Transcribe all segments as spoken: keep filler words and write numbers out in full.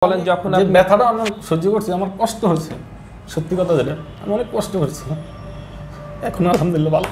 বলেন যখন যে ব্যথাটা আমি সহ্য করছি, আমার কষ্ট হচ্ছে, সত্যি কথা যেটা আমি অনেক কষ্ট করছি, এখন আলহামদুলিল্লাহ ভালো।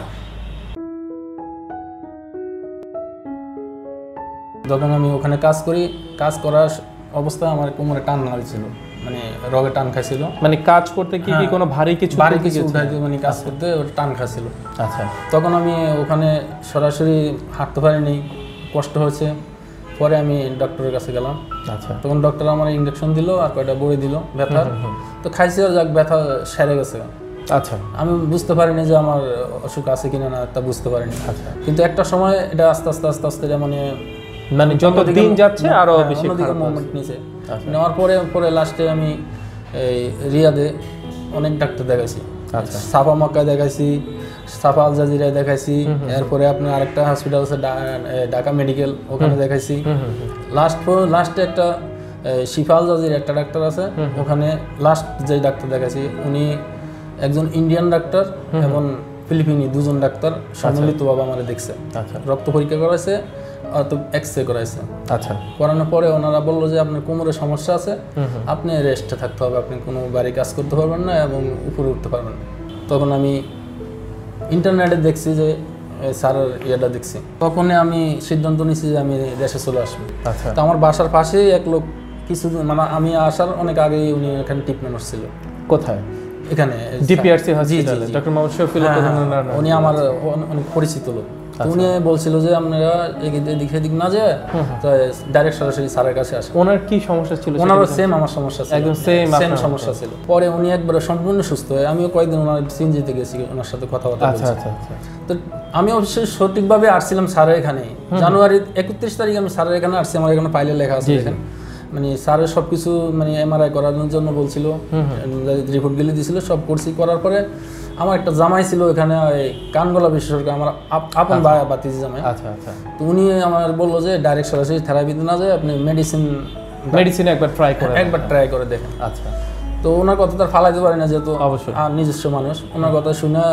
যখন আমি ওখানে কাজ করি, কাজ করার অবস্থায় আমার কোমরে টান হয়েছিল, মানে রগে টান খাইছিল। মানে কাজ করতে কি কি কোনো ভারী কিছু ভারী কিছু উঠাইতে মানে কাজ করতে ওর টান খাইছিল। আচ্ছা, তখন আমি ওখানে সরাসরি হাঁটতে পারিনি, কষ্ট হয়েছে। পরে আমি ডক্টরের কাছে গেলাম। আচ্ছা, তখন ডক্টর আমার ইঞ্জেকশন দিল আর কয়টা বড়ি দিল ব্যথার। তো খাইছি, আর যাক ব্যথা সেরে গেছে। আচ্ছা, আমি বুঝতে পারিনি যে আমার অসুখ আছে কিনা না, তা বুঝতে পারিনি। আচ্ছা, কিন্তু একটা সময় এটা আস্তে আস্তে আস্তে আস্তে মানে মানে যত দিন যাচ্ছে আরো বেশি অন্যদিকে মুভমেন্ট নিছে। নেওয়ার পরে পরে লাস্টে আমি এই রিয়াদে অনেক ডাক্তার দেখাইছি। আচ্ছা, সাফা মক্কায় দেখাইছি, সাফা আল জাজিরায় দেখাইছি, এরপরে আপনার আরেকটা হসপিটাল আছে ঢাকা মেডিকেল, ওখানে দেখাইছি। লাস্ট লাস্টে একটা শিফা আল জাজির একটা ডাক্তার আছে, ওখানে লাস্ট যে ডাক্তার দেখাইছি উনি একজন ইন্ডিয়ান ডাক্তার এবং ফিলিপিনি দুজন ডাক্তার সম্মিলিতভাবে আমার দেখছে। আচ্ছা, রক্ত পরীক্ষা করাইছে, তো এক্স রে করাইছে। আচ্ছা, করানোর পরে ওনারা বললো যে আপনার কোমরে সমস্যা আছে, আপনি রেস্টে থাকতে হবে, আপনি কোনো বাড়ি কাজ করতে পারবেন না এবং উপরে উঠতে পারবেন না। তখন আমি ইন্টারনেটে দেখছি যে স্যারের ইয়েটা দেখছি, তখনই আমি সিদ্ধান্ত নিয়েছি যে আমি দেশে চলে আসবো। আচ্ছা, তো আমার বাসার পাশেই এক লোক কিছুদিন মানে আমি আসার অনেক আগেই উনি এখানে ট্রিটমেন্ট হচ্ছিল। কোথায়? এখানে ডিপিআরসি হসপিটালে ডক্টর মোহাম্মদ শফিউল উদ্দিন। উনি আমার অনেক পরিচিত লোক। উনি বলছিল যে আপনারা এদিক এদিক না যায়, ডাইরেক্ট সরাসরি স্যারের কাছে আসেন। ওনার কি সমস্যা ছিল? ওনারও সেম আমার সমস্যা ছিল, একদম সেম সেম সমস্যা ছিল। পরে উনি একবারে সম্পূর্ণ সুস্থ হয়ে, আমিও কয়েকদিন ওনার সিনজিতে গেছি, ওনার সাথে কথাবার্তা বলছি। আচ্ছা, আচ্ছা। তো আমি অবশ্যই সঠিকভাবে আসছিলাম স্যারের এখানে। জানুয়ারি একত্রিশ তারিখ আমি স্যারের এখানে আসছি, আমার এখানে ফাইলে লেখা আছে দেখেন। মানে স্যারের সব কিছু মানে এমআরআই করানোর জন্য বলছিল, রিপোর্ট গেলে দিয়েছিল, সব করছি। করার পরে আমার একটা জামাই ছিল এখানে, ওই কানগলা বিশেষজ্ঞ, আমার আপন বাতিজি জামাই। আচ্ছা, আচ্ছা। তো উনি আমার বললো যে ডাইরেক্ট সরাসরি থেরাপিতে না যায়, আপনি মেডিসিন মেডিসিন একবার ট্রাই করে একবার ট্রাই করে দেখেন। আচ্ছা। তো ওনার কথা তো আর ফালাইতে পারি না, যেহেতু অবশ্যই আর নিজস্ব মানুষ। ওনার কথা শুনে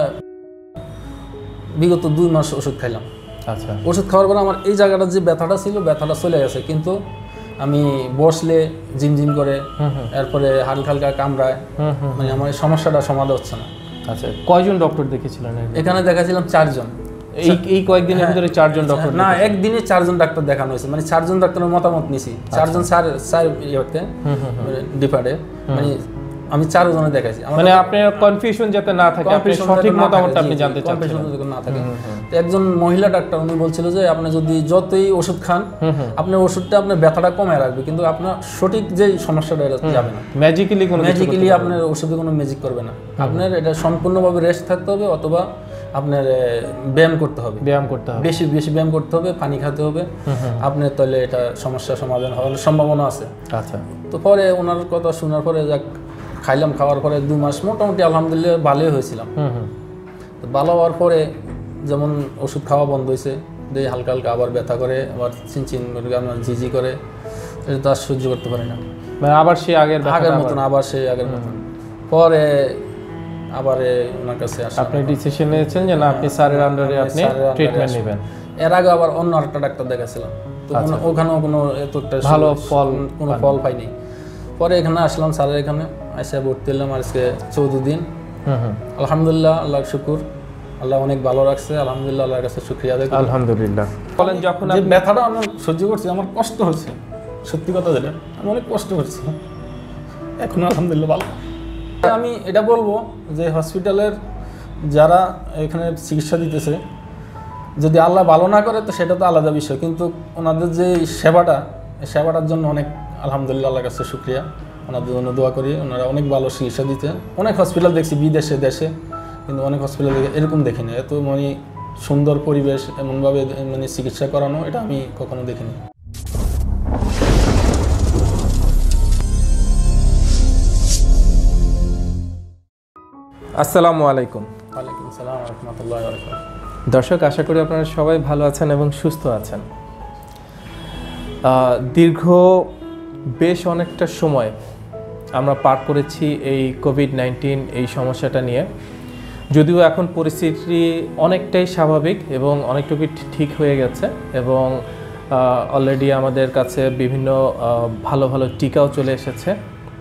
বিগত দুই মাস ওষুধ খাইলাম। আচ্ছা, ওষুধ খাওয়ার পরে আমার এই জায়গাটা যে ব্যথাটা ছিল, ব্যথাটা চলে গেছে। কিন্তু আমি বসলে ঝিমঝিম করে, এরপরে হালকা হালকা কামড়ায়, মানে আমার এই সমস্যাটা সমাধান হচ্ছে না। আচ্ছা, কয়জন ডক্টর দেখেছিলেন এখানে? দেখাছিলাম চারজন। এই এই কয়েকদিনের ভিতরে চারজন ডক্টর? না, একদিনে চারজন ডাক্তার দেখানো হয়েছে, মানে চারজন ডাক্তারের মতামত নিছি। চারজন স্যার স্যার ইয়েতে ডিপার্টে, মানে আমি চারজনে দেখাইছি। মানে আপনার কনফিউশন যাতে না থাকে, আপনি সঠিক মতামতটা আপনি জানতে চাচ্ছেন, কনফিউশন যাতে না থাকে। তো একজন মহিলা ডাক্তার উনি বলছিল যে আপনি যদি যতই ওষুধ খান, আপনার ওষুধটা আপনার ব্যথাটা কমায় রাখবে, কিন্তু আপনার সঠিক যে সমস্যাটা এটা যাবে না। ম্যাজিক্যালি কোনো ম্যাজিক্যালি আপনার ওষুধে কোনো ম্যাজিক করবে না। আপনার এটা সম্পূর্ণভাবে রেস্ট থাকতে হবে, অথবা আপনার ব্যায়াম করতে হবে, ব্যায়াম করতে হবে, বেশি বেশি ব্যায়াম করতে হবে, পানি খেতে হবে, আপনার তাহলে এটা সমস্যার সমাধান হওয়ার সম্ভাবনা আছে। আচ্ছা। তো পরে ওনার কথা শোনার পরে যাক খাইলাম, খাওয়ার পরে দুই মাস মোটামুটি আলহামদুলিল্লাহ ভালোই হয়েছিলাম। তো ভালো হওয়ার পরে যেমন ওষুধ খাওয়া বন্ধ হয়েছে, দিয়ে হালকা হালকা আবার ব্যথা করে, আবার চিনচিন আপনার ঝিঝি করে, এটা তো আর সহ্য করতে পারি না। মানে আবার সে আগের আগের মতন, আবার সে আগের মতন। পরে আবার ওনার কাছে আসা, আপনি ডিসিশন নিয়েছেন যে না, আপনি স্যারের আন্ডারে আপনি ট্রিটমেন্ট নেবেন। এর আগে আবার অন্য আরেকটা ডাক্তার দেখাছিলাম, তো ওখানেও কোনো এত একটা ভালো ফল, কোনো ফল পাইনি। পরে এখানে আসলাম, স্যারের এখানে এসে ভর্তি হলাম আজকে চৌদ্দ দিন। আলহামদুলিল্লাহ, আল্লাহর শুকুর, আল্লাহ অনেক ভালো রাখছে। আলহামদুলিল্লাহ, আল্লাহর কাছে শুকরিয়া আদায় করি। আলহামদুলিল্লাহ। বলেন যখন যে ব্যথাটা আমি সহ্য করছি, আমার কষ্ট হচ্ছে, সত্যি কথা যেটা আমি অনেক কষ্ট করছি, এখন আলহামদুলিল্লাহ ভালো। আমি এটা বলবো যে হসপিটালের যারা এখানে চিকিৎসা দিতেছে, যদি আল্লাহ ভালো না করে তো সেটা তো আলাদা বিষয়, কিন্তু ওনাদের যে সেবাটা, সেবাটার জন্য অনেক আলহামদুলিল্লাহ আল্লাহর কাছে শুকরিয়া। ওনাদের জন্য দোয়া করি, ওনারা অনেক ভালো চিকিৎসা দিতে। অনেক হসপিটাল দেখছি বিদেশে দেশে, কিন্তু অনেক হসপিটাল এরকম দেখিনি, এত মানে সুন্দর পরিবেশ, এমনভাবে মানে চিকিৎসা করানো, এটা আমি কখনো দেখিনি। আসসালামু আলাইকুম। ওয়ালাইকুম আসসালাম ওয়া রাহমাতুল্লাহি ওয়া বারাকাতুহু। দর্শক, আশা করি আপনারা সবাই ভালো আছেন এবং সুস্থ আছেন। দীর্ঘ বেশ অনেকটা সময় আমরা পার করেছি এই কোভিড নাইন্টিন এই সমস্যাটা নিয়ে। যদিও এখন পরিস্থিতি অনেকটাই স্বাভাবিক এবং অনেকটুকু ঠিক হয়ে গেছে, এবং অলরেডি আমাদের কাছে বিভিন্ন ভালো ভালো টিকাও চলে এসেছে,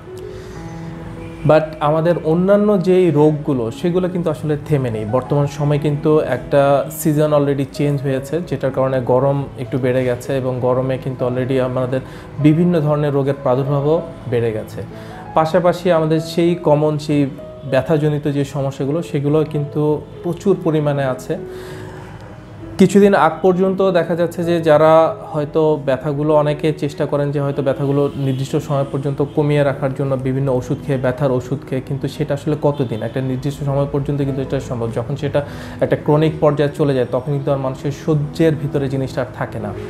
বাট আমাদের অন্যান্য যেই রোগগুলো সেগুলো কিন্তু আসলে থেমে নেই। বর্তমান সময় কিন্তু একটা সিজন অলরেডি চেঞ্জ হয়েছে, যেটার কারণে গরম একটু বেড়ে গেছে এবং গরমে কিন্তু অলরেডি আমাদের বিভিন্ন ধরনের রোগের প্রাদুর্ভাবও বেড়ে গেছে। পাশাপাশি আমাদের সেই কমন সেই ব্যথাজনিত যে সমস্যাগুলো সেগুলো কিন্তু প্রচুর পরিমাণে আছে। কিছুদিন আগ পর্যন্ত দেখা যাচ্ছে যে যারা হয়তো ব্যথাগুলো অনেকে চেষ্টা করেন যে হয়তো ব্যথাগুলো নির্দিষ্ট সময় পর্যন্ত কমিয়ে রাখার জন্য বিভিন্ন ওষুধ খেয়ে, ব্যথার ওষুধ খেয়ে, কিন্তু সেটা আসলে কতদিন, একটা নির্দিষ্ট সময় পর্যন্ত কিন্তু এটা সম্ভব। যখন সেটা একটা ক্রনিক পর্যায়ে চলে যায় তখন কিন্তু আর মানুষের সহ্যের ভিতরে জিনিসটা আর থাকে না।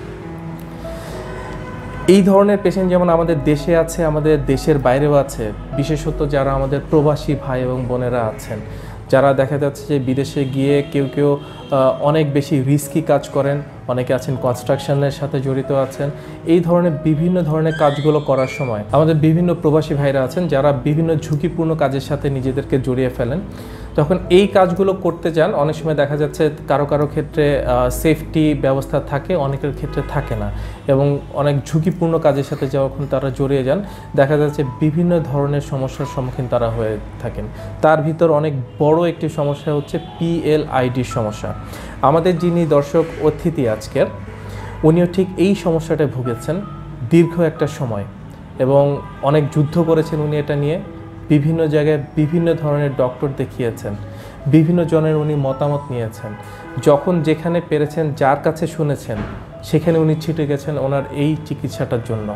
এই ধরনের পেশেন্ট যেমন আমাদের দেশে আছে, আমাদের দেশের বাইরেও আছে, বিশেষত যারা আমাদের প্রবাসী ভাই এবং বোনেরা আছেন, যারা দেখা যাচ্ছে যে বিদেশে গিয়ে কেউ কেউ অনেক বেশি রিস্কি কাজ করেন, অনেকে আছেন কনস্ট্রাকশনের সাথে জড়িত আছেন। এই ধরনের বিভিন্ন ধরনের কাজগুলো করার সময় আমাদের বিভিন্ন প্রবাসী ভাইরা আছেন যারা বিভিন্ন ঝুঁকিপূর্ণ কাজের সাথে নিজেদেরকে জড়িয়ে ফেলেন। তখন এই কাজগুলো করতে যান, অনেক সময় দেখা যাচ্ছে কারো কারো ক্ষেত্রে সেফটি ব্যবস্থা থাকে, অনেকের ক্ষেত্রে থাকে না, এবং অনেক ঝুঁকিপূর্ণ কাজের সাথে যখন তারা জড়িয়ে যান দেখা যাচ্ছে বিভিন্ন ধরনের সমস্যার সম্মুখীন তারা হয়ে থাকেন। তার ভিতর অনেক বড় একটি সমস্যা হচ্ছে পিএলআইডির সমস্যা। আমাদের যিনি দর্শক অতিথি আজকের, উনিও ঠিক এই সমস্যাটায় ভুগেছেন দীর্ঘ একটা সময় এবং অনেক যুদ্ধ করেছেন উনি এটা নিয়ে। বিভিন্ন জায়গায় বিভিন্ন ধরনের ডক্টর দেখিয়েছেন, বিভিন্ন জনের উনি মতামত নিয়েছেন। যখন যেখানে পেরেছেন, যার কাছে শুনেছেন, সেখানে উনি ছিটে গেছেন ওনার এই চিকিৎসাটার জন্য।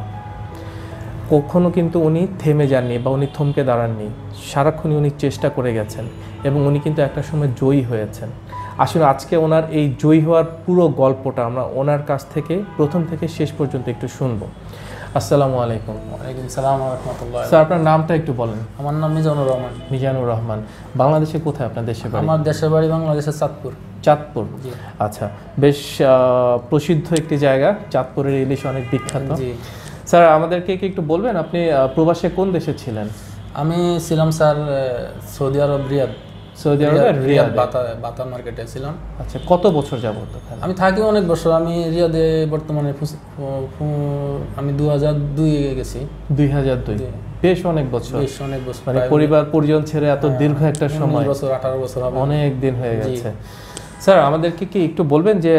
কখনো কিন্তু উনি থেমে যাননি বা উনি থমকে দাঁড়াননি, সারাক্ষণই উনি চেষ্টা করে গেছেন এবং উনি কিন্তু একটা সময় জয়ী হয়েছেন। আসলে আজকে ওনার এই জয়ী হওয়ার পুরো গল্পটা আমরা ওনার কাছ থেকে প্রথম থেকে শেষ পর্যন্ত একটু শুনবো। আসসালামু আলাইকুম। ওয়ালাইকুম সালাম ওয়া রাহমাতুল্লাহ। স্যার, আপনার নামটা একটু বলেন। আমার নাম মিজানুর রহমান। মিজানুর রহমান। বাংলাদেশে কোথায় আপনার দেশের বাড়ি? আমার দেশের বাড়ি বাংলাদেশের চাঁদপুর। চাঁদপুর, আচ্ছা, বেশ প্রসিদ্ধ একটি জায়গা, চাঁদপুরের ইলিশ অনেক বিখ্যাত। জি স্যার, আমাদেরকে কি একটু বলবেন আপনি প্রবাসে কোন দেশে ছিলেন? আমি ছিলাম sir Saudi Arab, Riyadh. Saudi আরবের রিয়াদ, বাতা বাতা মার্কেটে ছিলাম। আচ্ছা, কত বছর যাবত ওখানে? আমি থাকি অনেক বছর। আমি রিয়াদে বর্তমানে আমি দু হাজার দুই গেছি। দুই হাজার দুই, বেশ অনেক বছর। বেশ অনেক বছর, মানে পরিবার পরিজন ছেড়ে এত দীর্ঘ একটা সময়, বছর আঠারো বছর হবে, অনেক দিন হয়ে গেছে। স্যার, আমাদেরকে কি একটু বলবেন যে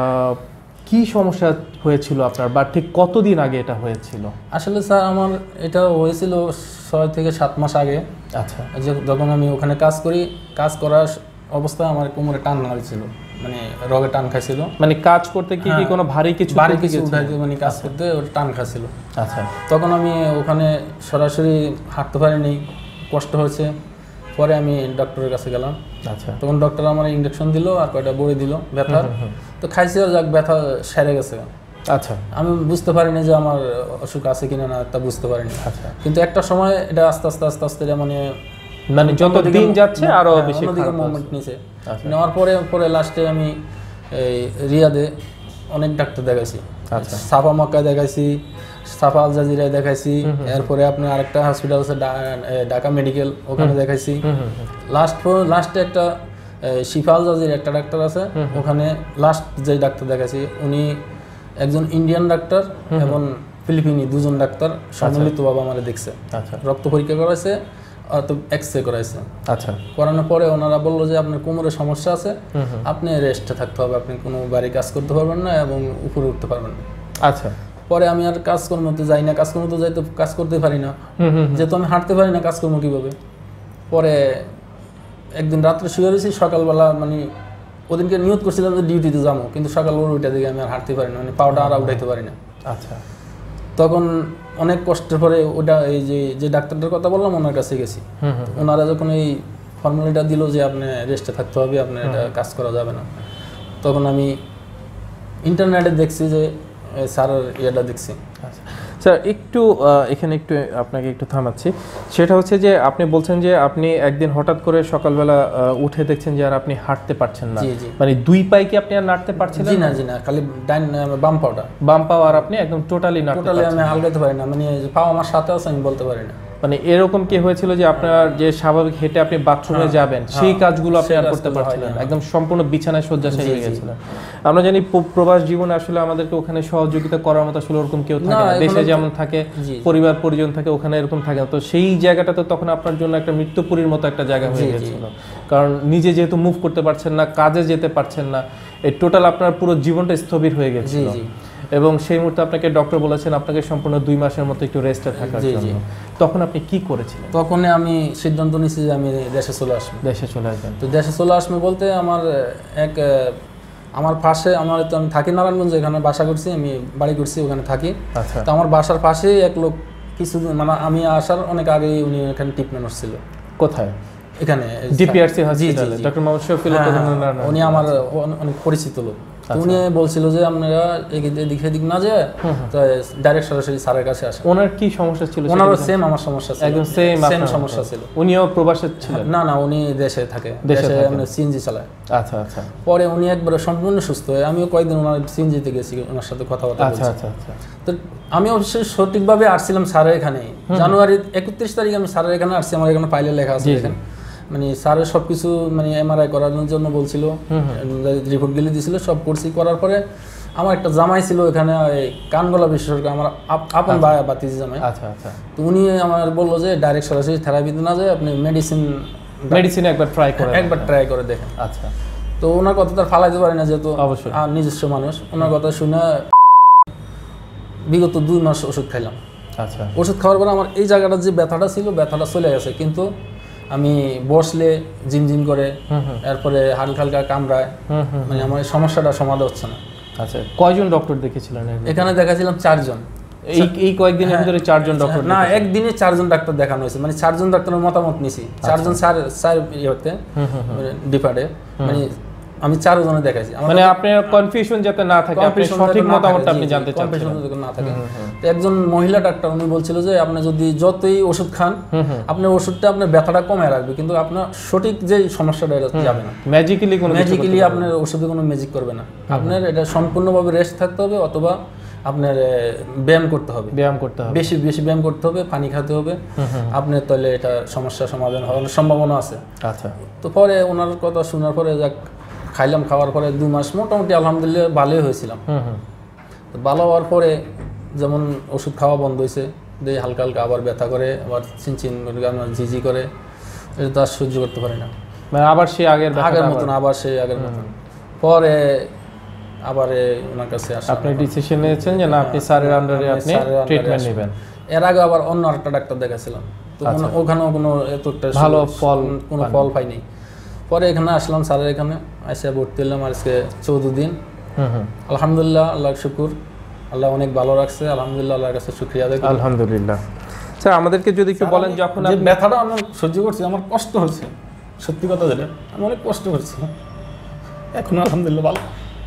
কি সমস্যা হয়েছিল আপনার, বা ঠিক কতদিন আগে এটা হয়েছিল? আসলে স্যার আমার এটা হয়েছিল ছয় থেকে সাত মাস আগে। আচ্ছা, যখন আমি ওখানে কাজ করি, কাজ করার অবস্থায় আমার কোমরে টান হয়েছিল, মানে রগে টান খাইছিল। মানে কাজ করতে কি কি কোনো ভারী কিছু ভারী কিছু উঠাইতে, মানে কাজ করতে ওর টান খাইছিল। আচ্ছা, তখন আমি ওখানে সরাসরি হাঁটতে পারিনি, কষ্ট হয়েছে। পরে আমি ডক্টরের কাছে গেলাম। আচ্ছা, তখন ডক্টর আমার ইঞ্জেকশন দিল আর কয়টা বড়ি দিল ব্যথার। তো খাইছি, আর যাক ব্যথা সেরে গেছে। আচ্ছা, আমি বুঝতে পারিনি যে আমার অসুখ আছে কিনা না, তা বুঝতে পারিনি। আচ্ছা, কিন্তু একটা সময় এটা আস্তে আস্তে আস্তে আস্তে মানে মানে যত দিন যাচ্ছে আরো বেশি অন্যদিকে মুভমেন্ট নিছে। নেওয়ার পরে পরে লাস্টে আমি এই রিয়াদে অনেক ডাক্তার দেখাইছি। আচ্ছা, সাফা মক্কায় দেখাইছি, সাফা আল জাজিরায় দেখাইছি, এরপরে আপনার আরেকটা হসপিটাল আছে ঢাকা মেডিকেল, ওখানে দেখাইছি। লাস্ট লাস্টে একটা শিফা আল জাজির একটা ডাক্তার আছে, ওখানে লাস্ট যে ডাক্তার দেখাইছি উনি একজন ইন্ডিয়ান ডাক্তার এবং ফিলিপিনি, দুজন ডাক্তার সম্মিলিতভাবে আমার দেখছে। আচ্ছা, রক্ত পরীক্ষা করাইছে, তো এক্স রে করাইছে। আচ্ছা, করানোর পরে ওনারা বললো যে আপনার কোমরে সমস্যা আছে, আপনি রেস্টে থাকতে হবে, আপনি কোনো বাড়ি কাজ করতে পারবেন না এবং উপরে উঠতে পারবেন না। আচ্ছা, পরে আমি আর কাজকর্ম তো যাই না, কাজকর্ম তো যাই তো কাজ করতে পারি না, যেহেতু আমি হাঁটতে পারি না, কাজকর্ম কীভাবে। পরে একদিন রাত্রে শুয়ে রয়েছি, সকালবেলা মানে ওদিনকে নিয়ত করছিলাম যে ডিউটিতে যাবো, কিন্তু সকাল ওইটা দিকে আমি আর হাঁটতে পারি না, মানে পাউডার আর উঠাইতে পারি না। আচ্ছা, তখন অনেক কষ্টের পরে ওটা এই যে যে ডাক্তারটার কথা বললাম ওনার কাছে গেছি। ওনারা যখন এই ফর্মুলাটা দিল যে আপনি রেস্টে থাকতে হবে, আপনার এটা কাজ করা যাবে না, তখন আমি ইন্টারনেটে দেখছি যে স্যারের ইয়েটা দেখছি। আচ্ছা স্যার, একটু এখানে একটু আপনাকে একটু থামাচ্ছি। সেটা হচ্ছে যে আপনি বলছেন যে আপনি একদিন হঠাৎ করে সকালবেলা উঠে দেখছেন যে আর আপনি হাঁটতে পারছেন না, মানে দুই পায়ে কি আপনি আর নাড়তে পারছেন? জি না, জি না, খালি ডাইন বাম পাওটা, বাম পাও আর আপনি একদম টোটালি নাড়তে টোটালি আমি আলগাতে পারি না, মানে পাও আমার সাথে আছে আমি বলতে পারি না। মানে এরকম কি হয়েছিল যে আপনার যে স্বাভাবিক হেঁটে আপনি বাথরুমে যাবেন সেই কাজগুলো আপনি আর করতে পারছিলেন, একদম সম্পূর্ণ বিছানায় শয্যাশায়ী হয়ে গেছিলেন? আমরা জানি প্রবাস জীবনে আসলে আমাদেরকে ওখানে সহযোগিতা করার মতো আসলে ওরকম কেউ থাকে না, দেশে যেমন থাকে পরিবার পরিজন থাকে, ওখানে এরকম থাকে না। তো সেই জায়গাটা তো তখন আপনার জন্য একটা মৃত্যুপুরীর মতো একটা জায়গা হয়ে গেছিল, কারণ নিজে যেহেতু মুভ করতে পারছেন না, কাজে যেতে পারছেন না, এই টোটাল আপনার পুরো জীবনটা স্থবির হয়ে গেছিল। এবং সেই মুহূর্তে আপনাকে ডক্টর বলেছেন আপনাকে সম্পূর্ণ দুই মাসের মতো একটু রেস্টে থাকার জন্য। তখন আপনি কি করেছিলেন? তখন আমি সিদ্ধান্ত নিয়েছি যে আমি দেশে চলে আসবো। দেশে চলে আসবেন? তো দেশে চলে আসবো বলতে আমার এক আমার পাশে, আমার তো আমি থাকি নারায়ণগঞ্জে, এখানে বাসা করছি, আমি বাড়ি করছি, ওখানে থাকি। আচ্ছা। তো আমার বাসার পাশেই এক লোক কিছুদিন মানে আমি আসার অনেক আগেই উনি এখানে ট্রিটমেন্ট হচ্ছিল। কোথায়? এখানে ডিপিআরসি হসপিটালে ডক্টর মোহাম্মদ শফিউল। উনি আমার অনেক পরিচিত লোক। উনি বলছিল যে আপনারা এদিকে এদিক না যায় ডাইরেক্ট সরাসরি স্যারের কাছে আসেন। ওনার কি সমস্যা ছিল? ওনারও সেম আমার সমস্যা ছিল, একদম সেম সেম সমস্যা ছিল। উনিও প্রবাসে ছিলেন? না না, উনি দেশে থাকে, দেশে এমনি সিএনজি চালায়। আচ্ছা আচ্ছা। পরে উনি একবারে সম্পূর্ণ সুস্থ হয়ে, আমিও কয়েকদিন ওনার সিএনজিতে গেছি, ওনার সাথে কথাবার্তা বলছি। আচ্ছা আচ্ছা। তো আমি অবশ্যই সঠিকভাবে আসছিলাম স্যারের এখানে। জানুয়ারি একত্রিশ তারিখ আমি স্যারের এখানে আসছি, আমার এখানে ফাইলে লেখা আছে দেখেন। মানে স্যারের সব কিছু মানে এমআরআই করার জন্য বলছিল, রিপোর্ট গেলে দিয়েছিল, সব করছি। করার পরে আমার একটা জামাই ছিল এখানে, কান গলা বিশেষজ্ঞ, আমার আপন ভাই বাতিজি জামাই। আচ্ছা আচ্ছা। তো উনি আমার বললো যে ডাইরেক্ট সরাসরি থেরাপিতে না যায়, আপনি মেডিসিন মেডিসিনে একবার ট্রাই করে একবার ট্রাই করে দেখেন। আচ্ছা। তো ওনার কথা তো আর ফালাইতে পারি না, যেহেতু অবশ্যই নিজস্ব মানুষ। ওনার কথা শুনে বিগত দুই মাস ওষুধ খাইলাম। আচ্ছা। ওষুধ খাওয়ার পরে আমার এই জায়গাটা যে ব্যথাটা ছিল, ব্যথাটা চলে গেছে, কিন্তু আমি বসলে জিমজিম করে, এরপরে হালকা হালকা কামড়ায়, মানে আমার সমস্যাটা সমাধান হচ্ছে না। আচ্ছা, কয়জন ডক্টর দেখেছিলেন এখানে? দেখাছিলাম চারজন। এই এই কয়েকদিনের ভিতরে চারজন ডক্টর? না, একদিনে চারজন ডাক্তার দেখানো হয়েছে, মানে চারজন ডাক্তারের মতামত নিছি। চারজন স্যার স্যার ইয়েতে ডিপার্টে, মানে আমি চারজনে দেখাইছি। মানে আপনার কনফিউশন যাতে না থাকে, আপনি সঠিক মতামতটা আপনি জানতে চাচ্ছেন, কনফিউশন যাতে না থাকে। তো একজন মহিলা ডাক্তার উনি বলছিল যে আপনি যদি যতই ওষুধ খান, আপনার ওষুধটা আপনার ব্যথাটা কমায় রাখবে, কিন্তু আপনার সঠিক যে সমস্যাটা এটা যাবে না। ম্যাজিক্যালি কোনো ম্যাজিক্যালি আপনার ওষুধে কোনো ম্যাজিক করবে না। আপনার এটা সম্পূর্ণভাবে রেস্ট থাকতে হবে, অথবা আপনার ব্যায়াম করতে হবে, ব্যায়াম করতে হবে, বেশি বেশি ব্যায়াম করতে হবে, পানি খেতে হবে, আপনার তাহলে এটা সমস্যার সমাধান হওয়ার সম্ভাবনা আছে। আচ্ছা। তো পরে ওনার কথা শোনার পরে যাক খাইলাম, খাওয়ার পরে দুই মাস মোটামুটি আলহামদুলিল্লাহ ভালোই হয়েছিলাম। তো ভালো হওয়ার পরে যেমন ওষুধ খাওয়া বন্ধ হয়েছে, দিয়ে হালকা হালকা আবার ব্যথা করে, আবার চিনচিন ঝিঝি করে, এটা তো আর সহ্য করতে পারি না, মানে আবার সে আগের আগের মতন, আবার সেই আগের মতন। পরে আবার ওনার কাছে আসা, আপনি ডিসিশন নিয়েছেন যে না আপনি স্যারের আন্ডারে আপনি ট্রিটমেন্ট নেবেন। এর আগে আবার অন্য আরেকটা ডাক্তার দেখাছিলাম, তো ওখানেও কোনো এতটা ভালো ফল, কোনো ফল পাইনি। পরে এখানে আসলাম স্যারের এখানে, এসে ভর্তি হলাম আজকে চৌদ্দ দিন। আলহামদুলিল্লাহ, আল্লাহর শুকুর, আল্লাহ অনেক ভালো রাখছে, আলহামদুলিল্লাহ, আল্লাহর কাছে শুকরিয়া আদায় করি। আলহামদুলিল্লাহ। স্যার আমাদেরকে যদি একটু বলেন, যখন যে ব্যথাটা আমি সহ্য করছি, আমার কষ্ট হচ্ছে, সত্যি কথা যেটা, আমি অনেক কষ্ট করছি, এখন আলহামদুলিল্লাহ ভালো।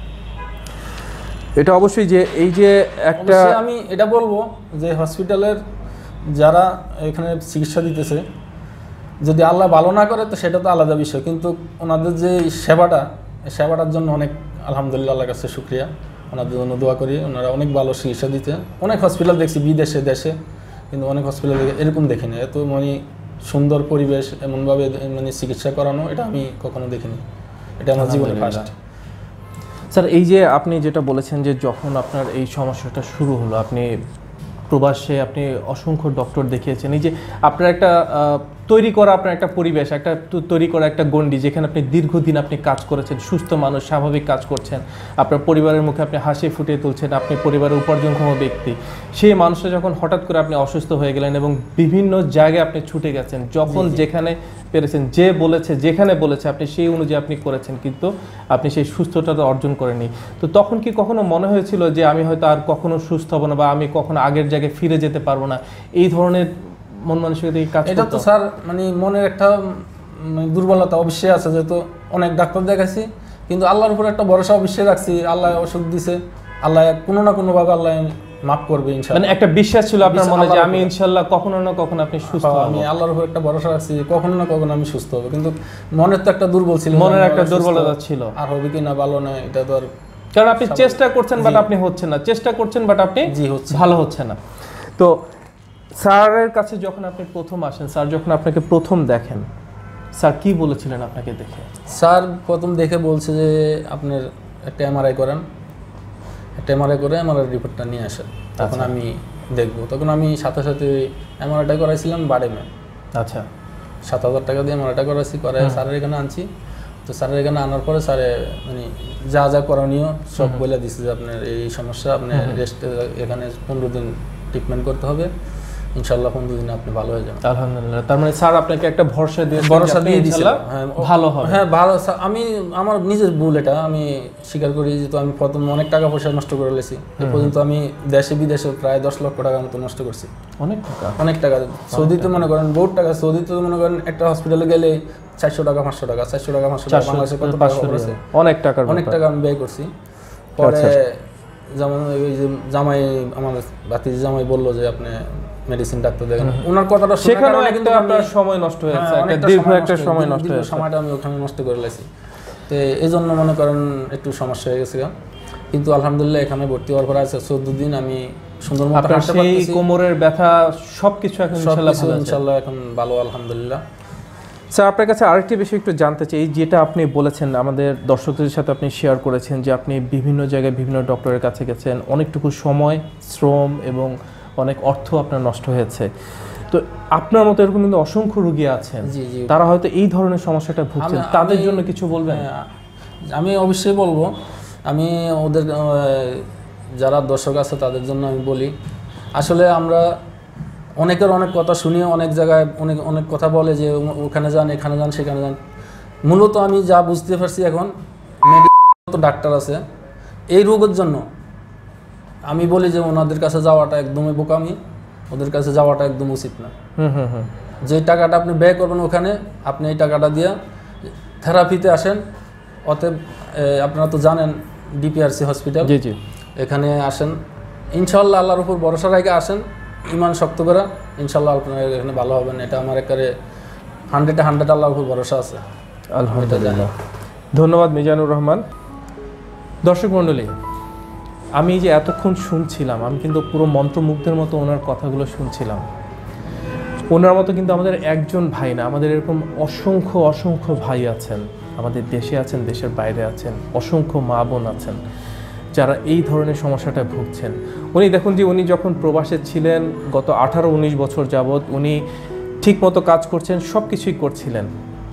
এটা অবশ্যই যে এই যে একটা আমি এটা বলবো যে হসপিটালের যারা এখানে চিকিৎসা দিতেছে, যদি আল্লাহ ভালো না করে তো সেটা তো আলাদা বিষয়, কিন্তু ওনাদের যে সেবাটা, সেবাটার জন্য অনেক আলহামদুলিল্লাহ আল্লাহর কাছে শুকরিয়া, ওনাদের জন্য দোয়া করি। ওনারা অনেক ভালো চিকিৎসা দিতে, অনেক হসপিটাল দেখছি বিদেশে দেশে, কিন্তু অনেক হসপিটাল এরকম দেখিনি, এত মানে সুন্দর পরিবেশ, এমনভাবে মানে চিকিৎসা করানো, এটা আমি কখনো দেখিনি, এটা আমার জীবনে ফার্স্ট। স্যার এই যে আপনি যেটা বলেছেন যে যখন আপনার এই সমস্যাটা শুরু হলো, আপনি প্রবাসে আপনি অসংখ্য ডক্টর দেখিয়েছেন, এই যে আপনার একটা তৈরি করা আপনার একটা পরিবেশ, একটা তৈরি করা একটা গণ্ডি, যেখানে আপনি দীর্ঘদিন আপনি কাজ করেছেন, সুস্থ মানুষ, স্বাভাবিক কাজ করছেন, আপনার পরিবারের মুখে আপনি হাসি ফুটিয়ে তুলছেন, আপনি পরিবারের উপার্জনক্ষম ব্যক্তি, সেই মানুষটা যখন হঠাৎ করে আপনি অসুস্থ হয়ে গেলেন এবং বিভিন্ন জায়গায় আপনি ছুটে গেছেন, যখন যেখানে পেরেছেন, যে বলেছে যেখানে বলেছে আপনি সেই অনুযায়ী আপনি করেছেন, কিন্তু আপনি সেই সুস্থতা অর্জন করেননি। তো তখন কি কখনো মনে হয়েছিল যে আমি হয়তো আর কখনো সুস্থ হব না, বা আমি কখনো আগের জায়গায় ফিরে যেতে পারবো না, এই ধরনের মন মানসিকতা কাজ? এটা তো স্যার মানে মনের একটা দুর্বলতা অবশ্যই আছে, যেহেতু অনেক ডাক্তার দেখাইছি, কিন্তু আল্লাহর উপর একটা ভরসা অবশ্যই রাখছি, আল্লাহ ওষুধ দিছে, আল্লাহ কোনো না কোনোভাবে আল্লাহ মাফ করবে ইনশাআল্লাহ। মানে একটা বিশ্বাস ছিল আপনার মনে যে আমি ইনশাআল্লাহ কখনো না কখনো আপনি সুস্থ হব, আমি আল্লাহর উপর একটা ভরসা রাখছি, কখনো না কখনো আমি সুস্থ হব, কিন্তু মনের তো একটা দুর্বল ছিল, মনের একটা দুর্বলতা ছিল, আর হবে কি না ভালো না এটা তো আর, কারণ আপনি চেষ্টা করছেন বাট আপনি হচ্ছে না, চেষ্টা করছেন বাট আপনি জি হচ্ছে ভালো হচ্ছে না। তো স্যারের কাছে যখন আপনি প্রথম আসেন, স্যার যখন আপনাকে প্রথম দেখেন, স্যার কি বলেছিলেন আপনাকে দেখে? স্যার প্রথম দেখে বলছে যে আপনার একটা এমআরআই করেন, একটা এমআরআই করে এমআরআই রিপোর্টটা নিয়ে আসেন, তখন আমি দেখবো। তখন আমি সাথে সাথে এমআরআইটা করাইছিলাম বাডেমে। আচ্ছা, সাত হাজার টাকা দিয়ে এমআরআইটা করাইছি, করে স্যারের এখানে আনছি। তো স্যারের এখানে আনার পরে স্যারে মানে যা যা করণীয় সব বলে দিচ্ছে যে আপনার এই সমস্যা, আপনি রেস্ট এখানে পনেরো দিন ট্রিটমেন্ট করতে হবে, ইনশাল্লাহ পনেরো দিনে আপনি ভালো হয়ে যাবেন। আলহামদুলিল্লাহ। তার মানে স্যার আপনাকে একটা ভরসা দিয়ে ভরসা দিয়ে দিয়েছিল, হ্যাঁ ভালো হবে। হ্যাঁ ভালো। আমি আমার নিজের ভুল, এটা আমি স্বীকার করি যে তো আমি প্রথম অনেক টাকা পয়সা নষ্ট করে লেছি। এ পর্যন্ত আমি দেশে বিদেশে প্রায় দশ লক্ষ টাকার মতো নষ্ট করছি। অনেক টাকা, অনেক টাকা। সৌদিতে মনে করেন বহুত টাকা, সৌদিতে মনে করেন একটা হসপিটালে গেলে চারশো টাকা পাঁচশো টাকা চারশো টাকা পাঁচশো টাকা বাংলাদেশে কত টাকা খরচ, অনেক টাকা অনেক টাকা আমি ব্যয় করছি। পরে যেমন ওই যে জামাই, আমার বাতিজি জামাই বললো যে আপনি মেডিসিন ডাক্তার দেখেন, ওনার কথাটা সেখানে কিন্তু আপনার সময় নষ্ট হয়েছে, একটা দীর্ঘ একটা সময় নষ্ট হয়েছে, সময়টা আমি ওখানে নষ্ট করে লাইছি। তো এই জন্য মনে করেন একটু সমস্যা হয়ে গেছে। কিন্তু আলহামদুলিল্লাহ এখানে ভর্তি হওয়ার পর আছে চোদ্দ দিন আমি সুন্দর মতো হাঁটতে পারতেছি। কোমরের ব্যথা সবকিছু এখন ইনশাআল্লাহ ইনশাআল্লাহ এখন ভালো, আলহামদুলিল্লাহ। স্যার আপনার কাছে আরেকটি বিষয় একটু জানতে চাই, যেটা আপনি বলেছেন আমাদের দর্শকদের সাথে আপনি শেয়ার করেছেন যে আপনি বিভিন্ন জায়গায় বিভিন্ন ডক্টরের কাছে গেছেন, অনেকটুকু সময়, শ্রম এবং অনেক অর্থ আপনার নষ্ট হয়েছে। তো আপনার মতো এরকম কিন্তু অসংখ্য রোগী আছেন, তারা হয়তো এই ধরনের সমস্যাটা ভুগছেন, তাদের জন্য কিছু বলবেন? আমি অবশ্যই বলবো। আমি ওদের যারা দর্শক আছে তাদের জন্য আমি বলি, আসলে আমরা অনেকের অনেক কথা শুনি, অনেক জায়গায় অনেক অনেক কথা বলে যে ওখানে যান, এখানে যান, সেখানে যান। মূলত আমি যা বুঝতে পারছি এখন মেডিকেল ডাক্তার আছে এই রোগের জন্য, আমি বলি যে ওনাদের কাছে যাওয়াটা একদমই বোকামি, ওদের কাছে যাওয়াটা একদম উচিত না। যে টাকাটা আপনি ব্যয় করবেন ওখানে, আপনি এই টাকাটা দিয়ে থেরাপিতে আসেন। অতএব আপনারা তো জানেন ডিপিআরসি হসপিটাল, জি জি, এখানে আসেন, ইনশাল্লাহ আল্লাহর উপর ভরসা রেখে আসেন, ইমান শক্ত করে, ইনশাল্লাহ আপনারা এখানে ভালো হবেন। এটা আমার একেবারে হান্ড্রেডে হান্ড্রেড আল্লাহর উপর ভরসা আছে, আলহামদুলিল্লাহ। ধন্যবাদ মিজানুর রহমান। দর্শক মণ্ডলী, আমি যে এতক্ষণ শুনছিলাম, আমি কিন্তু পুরো মন্ত্রমুগ্ধের মতো ওনার কথাগুলো শুনছিলাম। ওনার মতো কিন্তু আমাদের একজন ভাই না, আমাদের এরকম অসংখ্য অসংখ্য ভাই আছেন, আমাদের দেশে আছেন, দেশের বাইরে আছেন, অসংখ্য মা বোন আছেন যারা এই ধরনের সমস্যাটা ভুগছেন। উনি দেখুন যে উনি যখন প্রবাসে ছিলেন গত আঠারো উনিশ বছর যাবৎ উনি ঠিকমতো কাজ করছেন, সব কিছুই করছিলেন।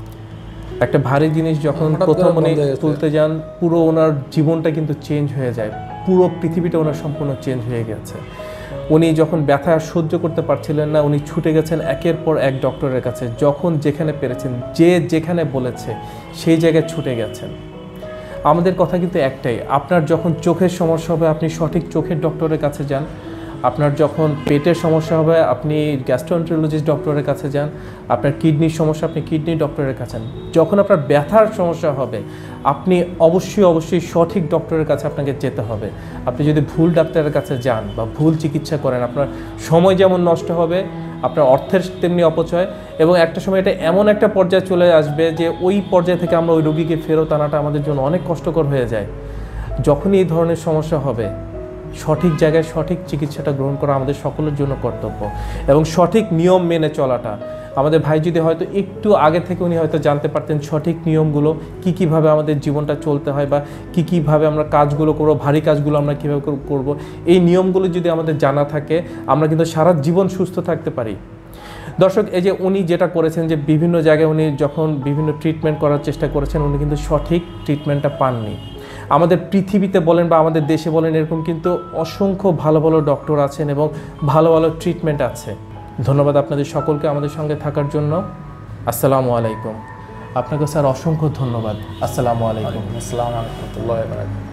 একটা ভারী জিনিস যখন প্রথম উনি তুলতে যান, পুরো ওনার জীবনটা কিন্তু চেঞ্জ হয়ে যায়, পুরো পৃথিবীটা ওনার সম্পূর্ণ চেঞ্জ হয়ে গেছে। উনি যখন ব্যথা সহ্য করতে পারছিলেন না, উনি ছুটে গেছেন একের পর এক ডক্টরের কাছে, যখন যেখানে পেরেছেন, যে যেখানে বলেছে সেই জায়গায় ছুটে গেছেন। আমাদের কথা কিন্তু একটাই, আপনার যখন চোখের সমস্যা হবে আপনি সঠিক চোখের ডক্টরের কাছে যান, আপনার যখন পেটের সমস্যা হবে আপনি গ্যাস্ট্রোএন্টারোলজিস্ট ডক্টরের কাছে যান, আপনার কিডনির সমস্যা আপনি কিডনি ডক্টরের কাছে যান, যখন আপনার ব্যথার সমস্যা হবে আপনি অবশ্যই অবশ্যই সঠিক ডক্টরের কাছে আপনাকে যেতে হবে। আপনি যদি ভুল ডাক্তারের কাছে যান বা ভুল চিকিৎসা করেন, আপনার সময় যেমন নষ্ট হবে, আপনার অর্থের তেমনি অপচয়, এবং একটা সময় এটা এমন একটা পর্যায়ে চলে আসবে যে ওই পর্যায় থেকে আমরা ওই রোগীকে ফেরত আনাটা আমাদের জন্য অনেক কষ্টকর হয়ে যায়। যখনই এই ধরনের সমস্যা হবে সঠিক জায়গায় সঠিক চিকিৎসাটা গ্রহণ করা আমাদের সকলের জন্য কর্তব্য, এবং সঠিক নিয়ম মেনে চলাটা। আমাদের ভাই যদি হয়তো একটু আগে থেকে উনি হয়তো জানতে পারতেন সঠিক নিয়মগুলো, কি কিভাবে আমাদের জীবনটা চলতে হয় বা কি কিভাবে আমরা কাজগুলো করবো, ভারী কাজগুলো আমরা কীভাবে করব, এই নিয়মগুলো যদি আমাদের জানা থাকে আমরা কিন্তু সারা জীবন সুস্থ থাকতে পারি। দর্শক, এই যে উনি যেটা করেছেন যে বিভিন্ন জায়গায় উনি যখন বিভিন্ন ট্রিটমেন্ট করার চেষ্টা করেছেন, উনি কিন্তু সঠিক ট্রিটমেন্টটা পাননি। আমাদের পৃথিবীতে বলেন বা আমাদের দেশে বলেন, এরকম কিন্তু অসংখ্য ভালো ভালো ডক্টর আছেন এবং ভালো ভালো ট্রিটমেন্ট আছে। ধন্যবাদ আপনাদের সকলকে আমাদের সঙ্গে থাকার জন্য। আসসালামু আলাইকুম। আপনাকে স্যার অসংখ্য ধন্যবাদ। আসসালামু আলাইকুম। আসসালামু আলাইকুম।